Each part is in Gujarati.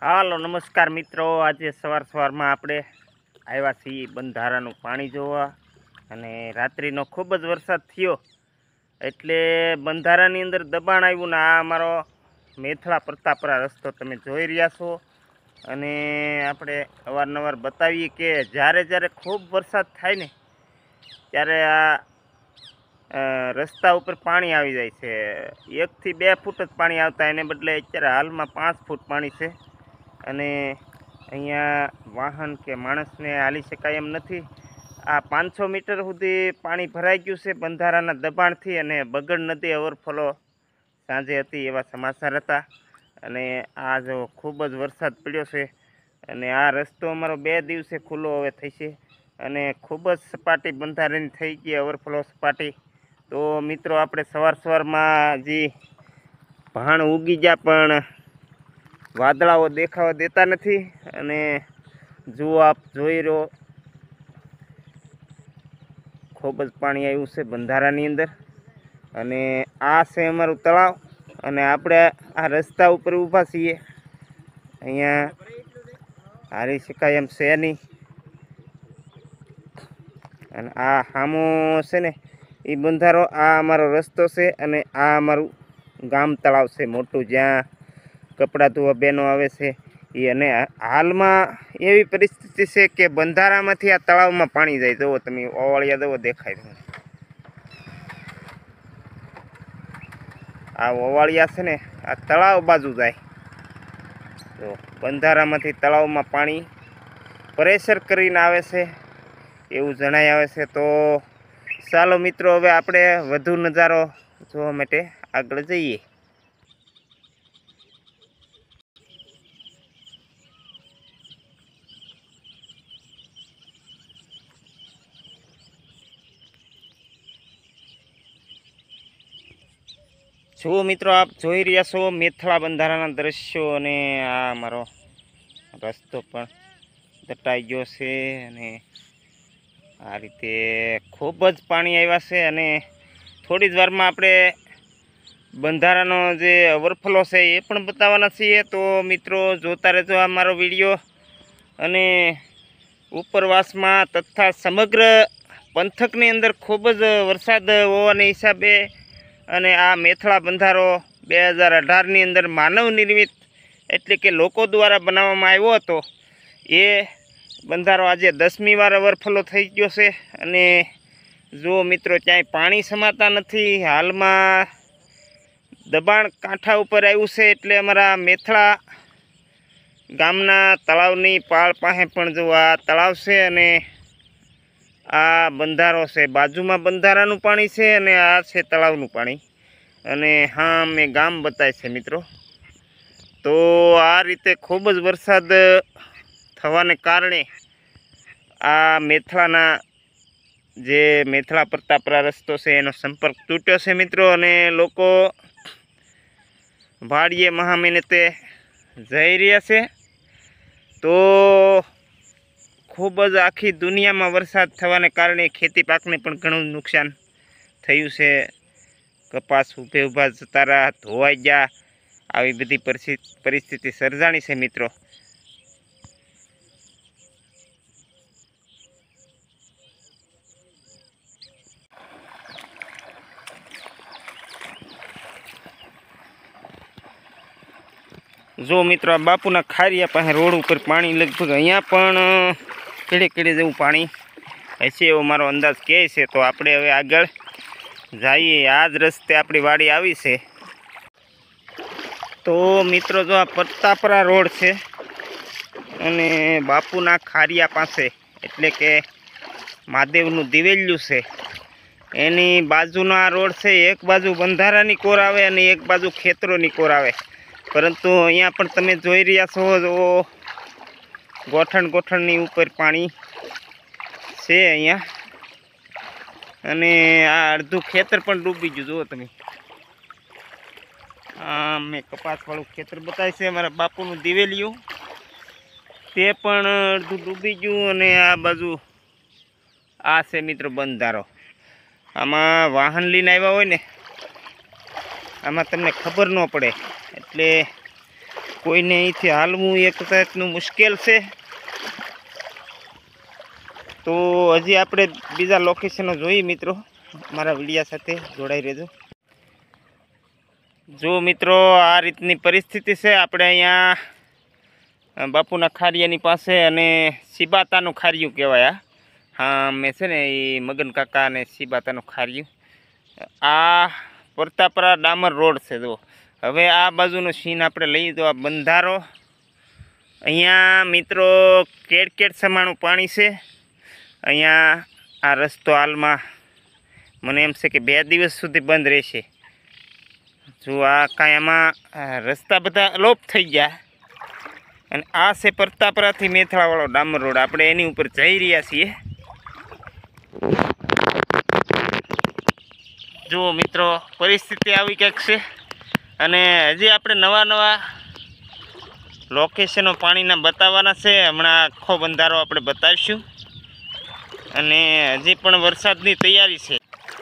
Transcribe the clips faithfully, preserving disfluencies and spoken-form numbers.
હાલો નમસ્કાર મિત્રો, આજે સવાર સવારમાં આપણે આવ્યા છીએ બંધારાનું પાણી જોવા અને રાત્રિનો ખૂબ જ વરસાદ થયો એટલે બંધારાની અંદર દબાણ આવ્યું ને આ અમારો મેથળા પ્રતાપરા રસ્તો તમે જોઈ રહ્યા છો અને આપણે અવારનવાર બતાવીએ કે જ્યારે જ્યારે ખૂબ વરસાદ થાય ને ત્યારે આ રસ્તા ઉપર પાણી આવી જાય છે. એકથી બે ફૂટ જ પાણી આવતા એને બદલે અત્યારે હાલમાં પાંચ ફૂટ પાણી છે અને અહીંયા વાહન કે માણસને હાલી શકાય એમ નથી. આ પાંચસો મીટર સુધી પાણી ભરાઈ ગયું છે બંધારાના દબાણથી અને બગડ નદી ઓવરફ્લો સાંજે હતી એવા સમાચાર હતા અને આ જો ખૂબ જ વરસાદ પડ્યો છે અને આ રસ્તો અમારો બે દિવસે ખુલ્લો હવે થશે અને ખૂબ જ સપાટી બંધારાની થઈ ગઈ ઓવરફ્લો સપાટી. તો મિત્રો આપણે સવાર સવારમાં જે ભાણ ઉગી ગયા પણ વાદળાઓ દેખાવા દેતા નથી અને જુઓ આપ જોઈ રહ્યો ખૂબ જ પાણી આવ્યું છે બંધારાની અંદર અને આ છે અમારું તળાવ અને આપણે આ રસ્તા ઉપર ઊભા છીએ. અહીંયા હારી શકાય એમ છે નહીં અને આ સામો છે ને એ બંધારો આ અમારો રસ્તો છે અને આ અમારું ગામ તળાવ છે મોટું જ્યાં કપડાં ધોવા બહેનો આવે છે એ. અને હાલમાં એવી પરિસ્થિતિ છે કે બંધારામાંથી આ તળાવમાં પાણી જાય. જુઓ તમે ઓવાળિયા જુઓ દેખાય છે. આ ઓવાળિયા છે ને આ તળાવ બાજુ જાય તો બંધારામાંથી તળાવમાં પાણી પ્રેશર કરીને આવે છે એવું જણાઈ આવે છે. તો ચાલો મિત્રો હવે આપણે વધુ નજારો જોવા માટે આગળ જઈએ. જો મિત્રો આપ જોઈ રહ્યા છો મેથળા બંધારાના દ્રશ્યો અને આ અમારો રસ્તો પણ દટાઈ ગયો છે અને આ રીતે ખૂબ જ પાણી આવ્યા છે અને થોડી જ વારમાં આપણે બંધારાનો જે ઓવરફ્લો છે એ પણ બતાવવાના છીએ. તો મિત્રો જોતા રહેજો આ મારો વિડીયો અને ઉપરવાસમાં તથા સમગ્ર પંથકની અંદર ખૂબ જ વરસાદ હોવાને હિસાબે અને આ મેથળા બંધારો બે હજાર અઢારની અંદર માનવ નિર્મિત એટલે કે લોકો દ્વારા બનાવવામાં આવ્યો હતો. એ બંધારો આજે દસમી વાર ઓવરફ્લો થઈ ગયો છે અને જો મિત્રો ક્યાંય પાણી સમાતા નથી. હાલમાં દબાણ કાંઠા ઉપર આવ્યું છે એટલે અમારા મેથળા ગામના તળાવની પાળ પાસે પણ જો આ તળાવ છે અને આ બંધારો છે. બાજુમાં બંધારાનું પાણી છે અને આ છે તળાવનું પાણી અને હા મેં ગામ બતાવે છે મિત્રો. તો આ રીતે ખૂબ જ વરસાદ થવાને કારણે આ મેથળાના જે મેથળા પ્રતાપરા રસ્તો છે એનો સંપર્ક તૂટ્યો છે મિત્રો અને લોકો ભાડીએ મહા મહેનતે જઈ રહ્યા છે. તો ખૂબ જ આખી દુનિયામાં વરસાદ થવાને કારણે ખેતી પાકને પણ ઘણું નુકસાન થયું છે. કપાસ ઊભે ઊભા જતા રહ્યા, ધોવાઈ ગયા, આવી બધી પરિસ્થિતિ સર્જાણી છે મિત્રો. જો મિત્રો આ બાપુના ખારિયા પાસે રોડ ઉપર પાણી લગભગ અહીંયા પણ કેડે કેડે જેવું પાણી હશે એવો મારો અંદાજ કહે છે. તો આપણે હવે આગળ જઈએ. આ જ રસ્તે આપણી વાડી આવી છે. તો મિત્રો જો આ પ્રતાપરા રોડ છે અને બાપુના ખારિયા પાસે એટલે કે મહાદેવનું દિવેલ્યું છે એની બાજુનો આ રોડ છે. એક બાજુ બંધારાની કોર આવે અને એક બાજુ ખેતરોની કોર આવે. પરંતુ અહીંયા પણ તમે જોઈ રહ્યા છો જો ગોઠણ ગોઠણની ઉપર પાણી છે અહીંયા અને આ અડધું ખેતર પણ ડૂબી ગયું. જુઓ તમે આ મેં કપાસવાળું ખેતર બતાવ્યું છે અમારા બાપુનું દિવેલિયું, તે પણ અડધું ડૂબી ગયું અને આ બાજુ આ છે મિત્રો બંધારો. આમાં વાહન લઈને આવ્યા હોય ને આમાં તમને ખબર ન પડે એટલે કોઈને અહીંથી હાલવું એક જાતનું મુશ્કેલ છે. તો હજી આપણે બીજા લોકેશનો જોઈએ મિત્રો, મારા વિડીયા સાથે જોડાઈ રહેજો. જો મિત્રો આ રીતની પરિસ્થિતિ છે. આપણે અહીંયા બાપુના ખારિયાની પાસે અને સીબાતાનું ખારિયું કહેવાય. હા મેં છે ને એ મગન કાકા અને સીબાતાનું ખારિયું. આ પરતાપરા ડામર રોડ છે. જો હવે આ બાજુનો સીન આપણે લઈએ તો આ બંધારો, અહીંયા મિત્રો કેડ સમાણું પાણી છે. અહીંયા આ રસ્તો હાલમાં મને એમ છે કે બે દિવસ સુધી બંધ રહેશે. જો આ કાંઈ આમાં રસ્તા બધા અલોપ થઈ ગયા. અને આ છે પરતાપરાથી મેથળાવાળો ડામર રોડ. આપણે એની ઉપર જઈ રહ્યા છીએ. જો મિત્રો પરિસ્થિતિ આવી કંઈક છે. અને હજી આપણે નવા નવા લોકેશનો પાણીના બતાવવાના છે. હમણાં આખો બંધારો આપણે બતાવીશું. અને હજી પણ વરસાદની તૈયારી છે.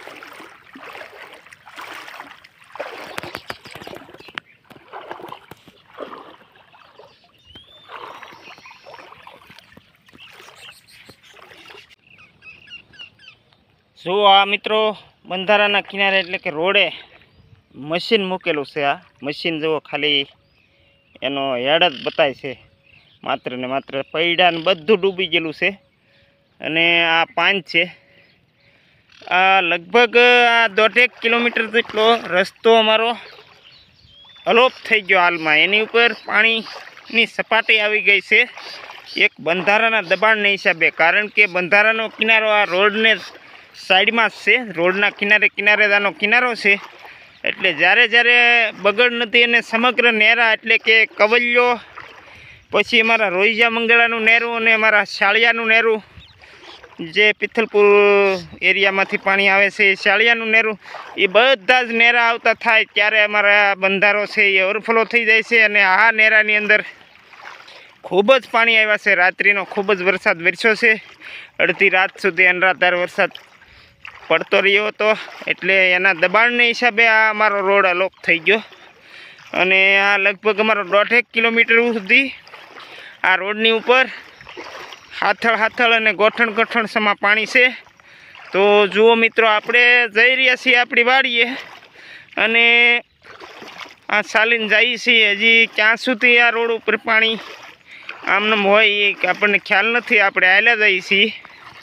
જો આ મિત્રો બંધારાના કિનારે એટલે કે રોડે મશીન મૂકેલું છે. આ મશીન જુઓ, ખાલી એનો હેડ જ બતાય છે. માત્ર ને માત્ર પૈડા ને બધું ડૂબી ગયેલું છે. અને આ પાંચ છે. આ લગભગ આ દોઢેક કિલોમીટર જેટલો રસ્તો અમારો અલોપ થઈ ગયો હાલમાં. એની ઉપર પાણીની સપાટી આવી ગઈ છે એક બંધારાના દબાણના હિસાબે. કારણ કે બંધારાનો કિનારો આ રોડને સાઈડમાં જ છે. રોડના કિનારે કિનારે આનો કિનારો છે. એટલે જ્યારે જ્યારે બગડ નદી અને સમગ્ર નેરા એટલે કે કવલ્યો, પછી અમારા રોહિજા મંગળાનું નેરું અને અમારા શાળિયાનું નેરું, જે પિથલપુર એરિયામાંથી પાણી આવે છે એ શાળિયાનું નેરું, એ બધા જ નેરા આવતા થાય ત્યારે અમારા બંધારો છે એ ઓવરફ્લો થઈ જાય છે. અને આ નેરાની અંદર ખૂબ જ પાણી આવ્યા છે. રાત્રિનો ખૂબ જ વરસાદ વરસ્યો છે. અડધી રાત સુધી અનરાધાર વરસાદ પડતો રહ્યો હતો. એટલે એના દબાણને હિસાબે આ અમારો રોડ અલોપ થઈ ગયો. અને આ લગભગ અમારો દોઢેક કિલોમીટર સુધી આ રોડની ઉપર હાથળ હાથળ અને ગોઠણ ગોઠણ સમા પાણી છે. તો જુઓ મિત્રો, આપણે જઈ રહ્યા છીએ આપણી વાડીએ અને આ ચાલીને જઈએ છીએ. હજી ક્યાં સુધી આ રોડ ઉપર પાણી આમનામ હોય એ આપણને ખ્યાલ નથી. આપણે હાલ્યા જઈએ છીએ.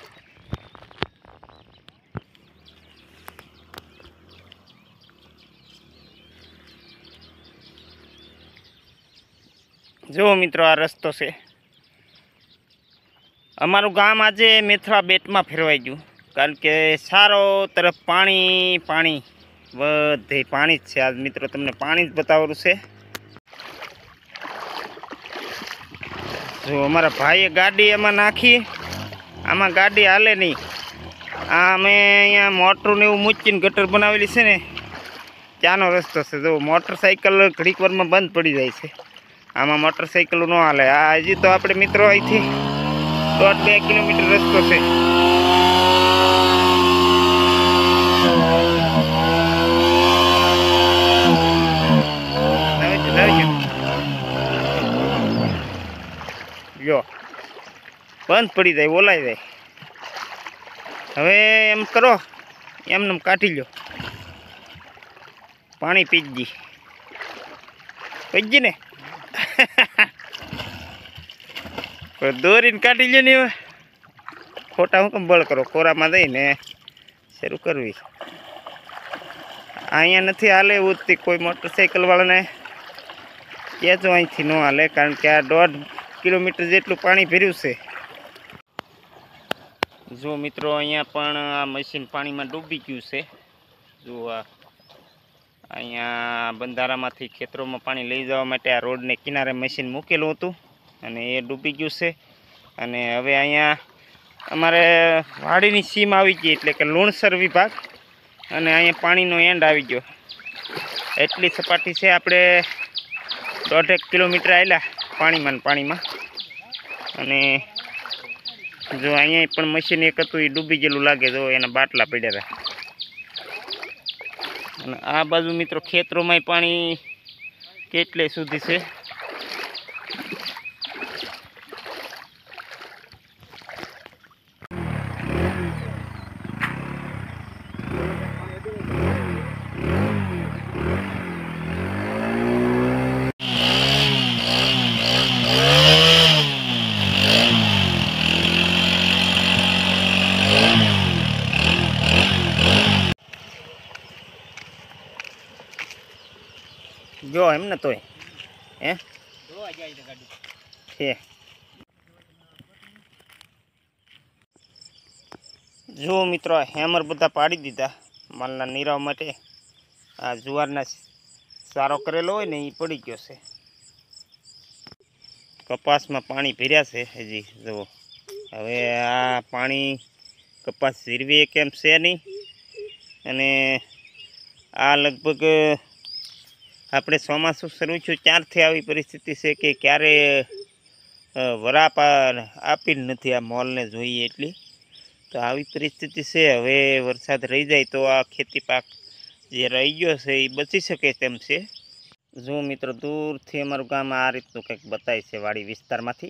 જુઓ મિત્રો, આ રસ્તો છે. અમારું ગામ આજે મેથળા બેટમાં ફેરવાઈ ગયું. કારણ કે સારો તરફ પાણી પાણી બધે પાણી જ છે. આજ મિત્રો તમને પાણી જ બતાવવાનું છે. જો અમારા ભાઈએ ગાડી એમાં નાખી, આમાં ગાડી હાલે નહીં. આ અમે અહીંયા મોટરું ને એવું મૂકીને ગટર બનાવેલી છે ને, ત્યાંનો રસ્તો છે. જો મોટરસાઇકલ ઘડીક વારમાં બંધ પડી જાય છે. આમાં મોટરસાઇકલો ન હાલે. આ હજી તો આપણે મિત્રો અહીંથી દોઢ બે કિલોમીટર રસ્તો છે. જો બંધ પડી જાય, ઓલાઈ જાય. હવે એમ કરો, એમને કાઢી લો. પાણી પીજી પીજી ને દોરીને કાઢી લો ને. હવે ખોટા હું કેમ બળ કરો, કોરામાં દઈને શરૂ કરવી. અહીંયા નથી હાલે એવું જ. કોઈ મોટરસાઇકલ વાળાને કહેજો અહીંથી ન હાલે. કારણ કે આ દોઢ કિલોમીટર જેટલું પાણી ભર્યું છે. જો મિત્રો, અહીંયા પણ આ મશીન પાણીમાં ડૂબી ગયું છે. જો આ અહીંયા બંધારામાંથી ખેતરોમાં પાણી લઈ જવા માટે આ રોડને કિનારે મશીન મૂકેલું હતું અને એ ડૂબી ગયું છે. અને હવે અહીંયા અમારે વાડીની સીમ આવી ગઈ એટલે કે લુણસર વિભાગ, અને અહીંયા પાણીનો એન્ડ આવી ગયો. એટલી સપાટી છે. આપણે દોઢેક કિલોમીટર આવેલા પાણીમાં પાણીમાં. અને જો અહીંયા પણ મશીન એક હતું એ ડૂબી ગયેલું લાગે. જો એના બાટલા પડ્યા હતા. અને આ બાજુ મિત્રો ખેતરોમાંય પાણી કેટલે સુધી છે. ગયો એમ ને તોય હે છે જો મિત્રો હેમર બધા પાડી દીધા માલના નીરાવ માટે. આ જુવારના સારો કરેલો હોય ને એ પડી ગયો છે. કપાસમાં પાણી ભર્યા છે હજી જુઓ. હવે આ પાણી કપાસ ઝીરવી કેમ છે નહીં. અને આ લગભગ આપણે ચોમાસું શરૂ થયું ત્યારથી આવી પરિસ્થિતિ છે કે ક્યારે વરાપ આપી જ નથી આ મોલને જોઈએ એટલી. તો આવી પરિસ્થિતિ છે. હવે વરસાદ રહી જાય તો આ ખેતી પાક જે રહી ગયો છે એ બચી શકે તેમ છે. જો મિત્રો દૂરથી અમારું ગામ આ રીતનું કંઈક બતાય છે વાડી વિસ્તારમાંથી.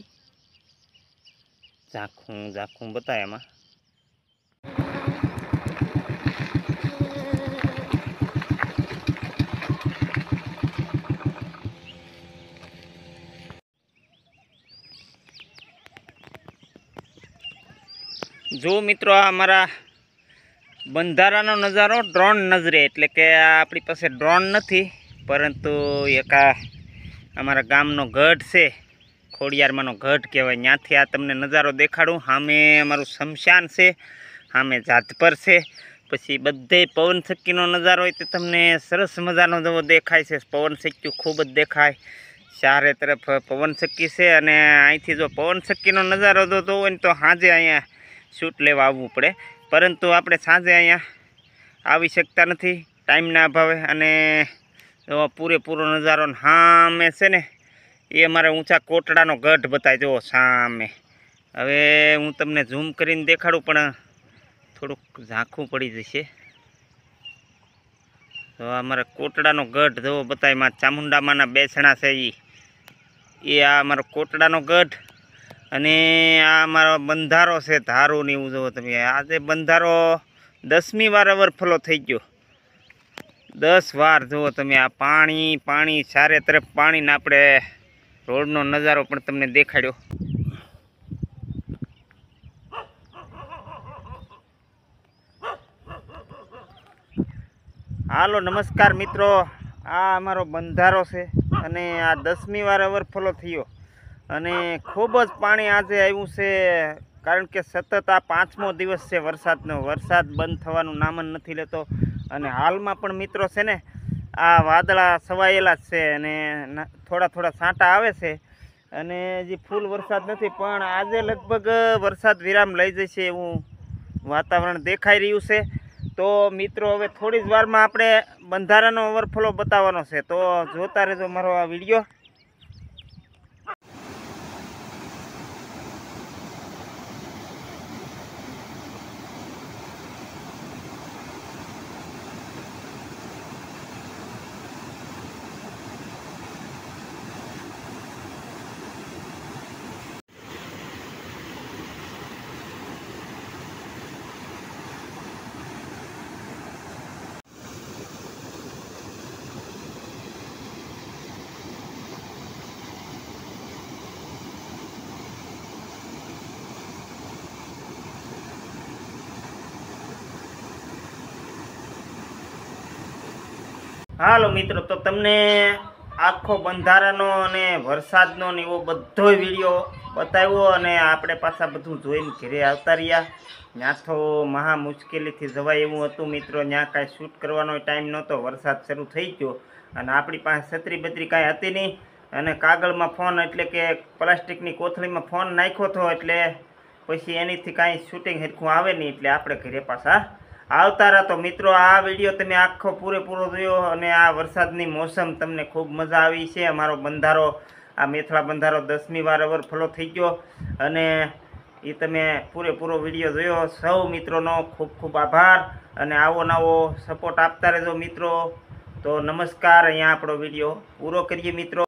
ઝાંખું ઝાંખું બતાય એમાં. જો મિત્રો આ અમારા બંધારાનો નજારો ડ્રોન નજરે, એટલે કે આપણી પાસે ડ્રોન નથી પરંતુ એક આ અમારા ગામનો ગઢ છે, ખોડિયારમાંનો ગઢ કહેવાય. ત્યાંથી આ તમને નજારો દેખાડું. સામે અમારું શમશાન છે, સામે જાતપર છે, પછી બધે પવન ચક્કીનો નજારો હોય તો તમને સરસ મજાનો જેવો દેખાય છે. પવન ચક્કી ખૂબ જ દેખાય, ચારે તરફ પવન ચક્કી છે. અને અહીંથી જો પવન ચક્કીનો નજારો જોતો હોય ને તો સાંજે અહીંયા શૂટ લેવા આવવું પડે, પરંતુ આપણે સાંજે અહીંયા આવી શકતા નથી ટાઈમના અભાવે. અને પૂરેપૂરો નજારો સામે છે ને એ અમારા ઊંચા કોટડાનો ગઢ બતાય જુઓ સામે. હવે હું તમને ઝૂમ કરીને દેખાડું પણ થોડુંક ઝાંખું પડી જશે. તો અમારા કોટડાનો ગઢ જુઓ બતાય. માં ચામુંડામાંના બેસણા છે એ એ આ અમારો કોટડાનો ગઢ. અને આ અમારો બંધારો છે ધારો ને એવું જુઓ તમે. આજે બંધારો દસમી વાર ઓવરફ્લો થઈ ગયો, દસ વાર જુઓ તમે. આ પાણી પાણી ચારે તરફ પાણીને આપણે રોડનો નજારો પણ તમને દેખાડ્યો. હાલો નમસ્કાર મિત્રો, આ અમારો બંધારો છે અને આ દસમી વાર ઓવરફ્લો થયો. અને ખૂબ જ પાણી આજે આવ્યું છે, કારણ કે સતત આ પાંચમો દિવસ છે વરસાદનો. વરસાદ બંધ થવાનું નામ જ નથી લેતો. અને હાલમાં પણ મિત્રો છે ને આ વાદળા છવાયેલા જ છે અને થોડા થોડા છાંટા આવે છે. અને હજી ફૂલ વરસાદ નથી, પણ આજે લગભગ વરસાદ વિરામ લઈ જશે એવું વાતાવરણ દેખાઈ રહ્યું છે. તો મિત્રો હવે થોડી જ વારમાં આપણે બંધારાનો ઓવરફ્લો બતાવવાનો છે, તો જોતા રહેજો મારો આ વિડીયો. હાલો મિત્રો, તો તમને આખો બંધારાનો અને વરસાદનો ને એવો બધો વિડીયો બતાવ્યો. અને આપણે પાછા બધું જોઈને ઘરે આવતા રહ્યા. ત્યાં તો મહા મુશ્કેલીથી જવાય એવું હતું મિત્રો. ત્યાં કાંઈ શૂટ કરવાનો ટાઈમ નહોતો, વરસાદ શરૂ થઈ ગયો. અને આપણી પાસે છત્રી બત્રી કાંઈ હતી નહીં. અને કાગળમાં ફોન એટલે કે પ્લાસ્ટિકની કોથળીમાં ફોન નાખ્યો હતો, એટલે પછી એનીથી કાંઈ શૂટિંગ હરખું આવે નહીં. એટલે આપણે ઘરે પાછા આવતા રહો. તો મિત્રો આ વિડીયો તમે આખો પૂરેપૂરો જોયો અને આ વરસાદની મોસમ તમને ખૂબ મજા આવી છે. અમારો બંધારો આ મેથળા બંધારો દસમી વાર ઓવરફ્લો થઈ ગયો અને એ તમે પૂરેપૂરો વિડીયો જોયો. સૌ મિત્રોનો ખૂબ ખૂબ આભાર અને આવો નવો સપોર્ટ આપતા રહેજો મિત્રો. તો નમસ્કાર, અહીંયા આપણો વિડીયો પૂરો કરીએ મિત્રો.